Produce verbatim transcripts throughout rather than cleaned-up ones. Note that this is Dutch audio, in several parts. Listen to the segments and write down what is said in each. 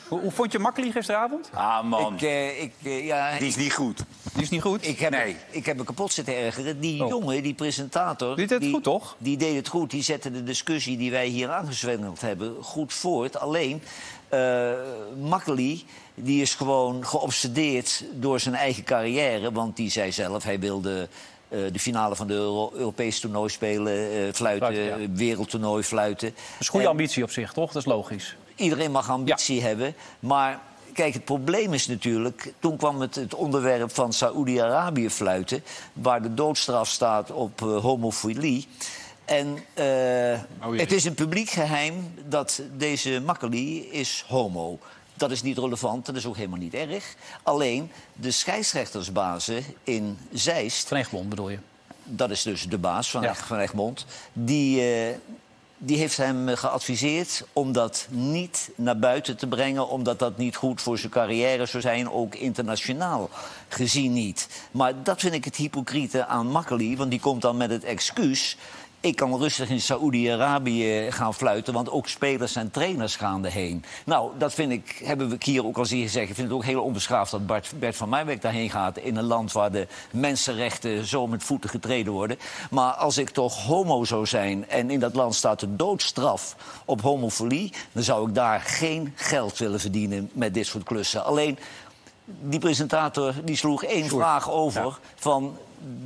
Hoe, hoe vond je Makkeli gisteravond? Ah, man. Ik, uh, ik, uh, ja, die is niet goed. Die is niet goed? Ik heb, nee. ik heb me kapot zitten ergeren. Die oh. jongen, die presentator... Die deed het goed, toch? Die deed het goed. Die zette de discussie die wij hier aangezwengeld hebben goed voort. Alleen, uh, Makkeli, die is gewoon geobsedeerd door zijn eigen carrière. Want die zei zelf, hij wilde... Uh, de finale van de Euro Europese toernooi spelen, uh, fluiten, fluiten ja. wereldtoernooi fluiten. Dat is goede en ambitie op zich, toch? Dat is logisch. Iedereen mag ambitie ja. hebben, maar kijk, het probleem is natuurlijk... Toen kwam het, het onderwerp van Saoedi-Arabië fluiten... waar de doodstraf staat op uh, homofilie. En uh, oh, het is een publiek geheim dat deze Makkeli is homo. Dat is niet relevant, dat is ook helemaal niet erg. Alleen de scheidsrechtersbazen in Zeist... Van Egmond bedoel je? Dat is dus de baas van, ja. van Egmond. Die, uh, die heeft hem geadviseerd om dat niet naar buiten te brengen... omdat dat niet goed voor zijn carrière zou zijn, ook internationaal gezien niet. Maar dat vind ik het hypocriete aan Makkeli, want die komt dan met het excuus... Ik kan rustig in Saoedi-Arabië gaan fluiten, want ook spelers en trainers gaan erheen. Nou, dat vind ik, hebben we hier ook al zien gezegd. Ik vind het ook heel onbeschaafd dat Bart, Bert van Marwijk daarheen gaat... in een land waar de mensenrechten zo met voeten getreden worden. Maar als ik toch homo zou zijn en in dat land staat de doodstraf op homofilie... dan zou ik daar geen geld willen verdienen met dit soort klussen. Alleen, die presentator die sloeg één Sure. vraag over ja. van...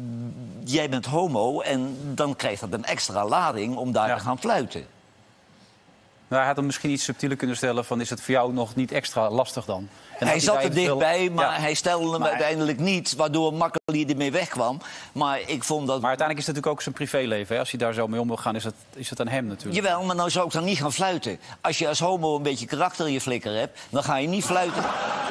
Jij bent homo en dan krijgt dat een extra lading om daar ja. te gaan fluiten. Nou, hij had hem misschien iets subtieler kunnen stellen van... is het voor jou nog niet extra lastig dan? En hij zat er dichtbij, veel... maar ja. hij stelde hem maar uiteindelijk niet... waardoor Makkeli ermee wegkwam. Maar ik vond dat... Maar uiteindelijk is het natuurlijk ook zijn privéleven. Hè? Als hij daar zo mee om wil gaan, is het, is het aan hem natuurlijk. Jawel, maar nou zou ik dan niet gaan fluiten. Als je als homo een beetje karakter in je flikker hebt... dan ga je niet fluiten...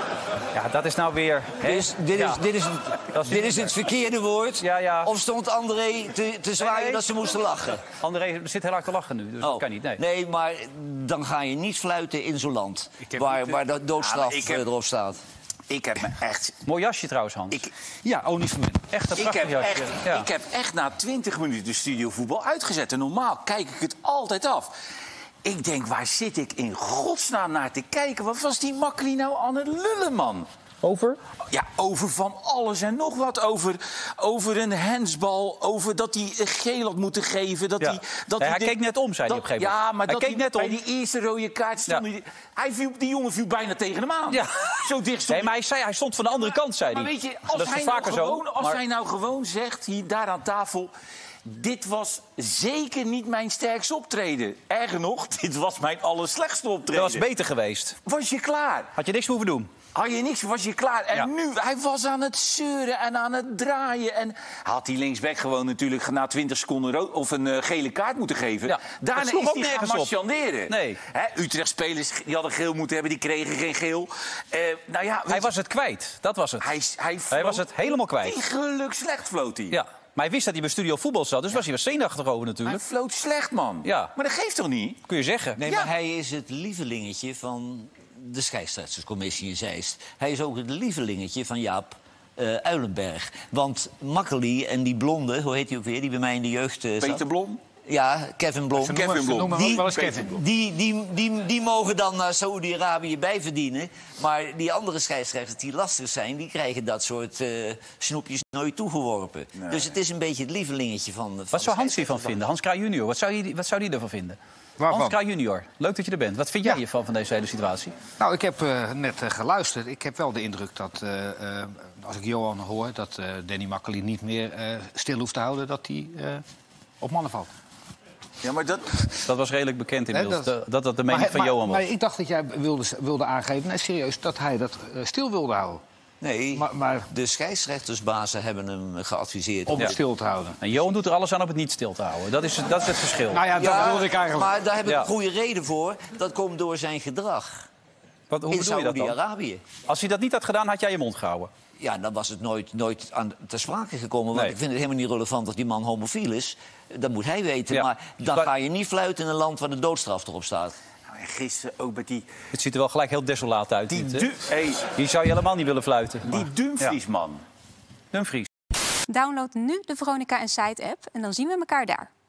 Ja, dat is nou weer... Dit is, dit is, ja. dit is, is, dit is het verkeerde woord. Ja, ja. Of stond André te, te zwaaien nee, nee. dat ze moesten lachen? André zit heel hard te lachen nu, dus oh. dat kan niet. Nee. nee, maar dan ga je niet fluiten in zo'n land... waar, niet, waar de doodstraf ja, heb, erop staat. Ik heb me echt... Mooi jasje trouwens, Hans. Ik, ja, oh, niet van mij. Echt een prachtig ik heb jasje. Echt, ja. Ik heb echt na twintig minuten studiovoetbal uitgezet. En normaal kijk ik het altijd af. Ik denk, waar zit ik in godsnaam naar te kijken? Wat was die Makkeli nou aan het lullen, man? Over? Ja, over van alles en nog wat. Over, over een handsbal, over dat hij geel had moeten geven. Dat ja. hij, dat nee, hij, hij keek net om, zei dat, hij op een gegeven moment. Ja, maar hij dat keek hij, net om. bij die eerste rode kaart stond ja. hij... hij viel, die jongen viel bijna tegen hem aan. Ja. Zo dicht stond nee, maar hij, zei, hij stond van de andere kant, zei hij. Maar weet je, als, dat hij, is nou vaker gewoon, zo, als maar... hij nou gewoon zegt, hier daar aan tafel... Dit was zeker niet mijn sterkste optreden. Erger nog, dit was mijn allerslechtste optreden. Dat was beter geweest. Was je klaar? Had je niks hoeven doen? Had je niks, was je klaar. En ja. nu, hij was aan het zeuren en aan het draaien. En had die linksback gewoon natuurlijk na twintig seconden rood, of een uh, gele kaart moeten geven. Ja. Daarna is hij gaan marchanderen. Nee. Utrecht-spelers die hadden geel moeten hebben, die kregen geen geel. Uh, nou ja, hij was het kwijt, dat was het. Hij, hij, hij was het helemaal kwijt. Iegelijk slecht floot hij. Ja. Maar hij wist dat hij bij Studio Voetbal zat, dus ja. was hij wel zenuwachtig over natuurlijk. Hij floot slecht, man. Ja. Maar dat geeft toch niet? Kun je zeggen. Nee, ja. maar hij is het lievelingetje van de scheidsrechterscommissie in Zeist. Hij is ook het lievelingetje van Jaap uh, Uilenberg. Want Makkeli en die blonde, hoe heet hij ook weer, die bij mij in de jeugd uh, zat. Peter Blom? Ja, Kevin Blom. Ze Kevin Blom. Die, wel eens Kevin Blom. Die, die, die, die mogen dan naar Saoedi-Arabië bijverdienen. Maar die andere scheidsrechters die lastig zijn... die krijgen dat soort uh, snoepjes nooit toegeworpen. Nee. Dus het is een beetje het lievelingetje van... van wat zou Hans hiervan vinden? Hans Kraaij junior. Wat zou je, wat zou die ervan vinden? Waarvan? Hans Kraaij junior. Leuk dat je er bent. Wat vind jij ja. hiervan, van deze hele situatie? Nou, ik heb uh, net uh, geluisterd. Ik heb wel de indruk dat... Uh, uh, als ik Johan hoor, dat uh, Danny Makkeli niet meer uh, stil hoeft te houden... dat hij uh, op mannen valt. Ja, maar dat... dat was redelijk bekend inmiddels, nee, dat... dat dat de mening maar, van maar, Johan was. Maar ik dacht dat jij wilde, wilde aangeven, nee, serieus, dat hij dat uh, stil wilde houden. Nee, maar, maar... de scheidsrechtersbazen hebben hem geadviseerd... om ja. het stil te houden. En Johan doet er alles aan om het niet stil te houden. Dat is, dat is het verschil. Nou ja, dat ja, wilde ik eigenlijk... Maar daar heb ik ja. een goede reden voor. Dat komt door zijn gedrag. Wat, hoe in bedoel je dat dan? Saoedi-Arabië. Als hij dat niet had gedaan, had jij je mond gehouden. Ja, dan was het nooit, nooit aan ter sprake gekomen. Want nee. ik vind het helemaal niet relevant of die man homofiel is. Dat moet hij weten. Ja. Maar dan maar... ga je niet fluiten in een land waar de doodstraf erop staat. Nou, en gisteren ook met die... Het ziet er wel gelijk heel desolaat uit. Die, dit, du... hey. Hier zou je helemaal niet willen fluiten. Die maar... Dumfries, ja. man. Dumfries. Download nu de Veronica en Site app en dan zien we elkaar daar.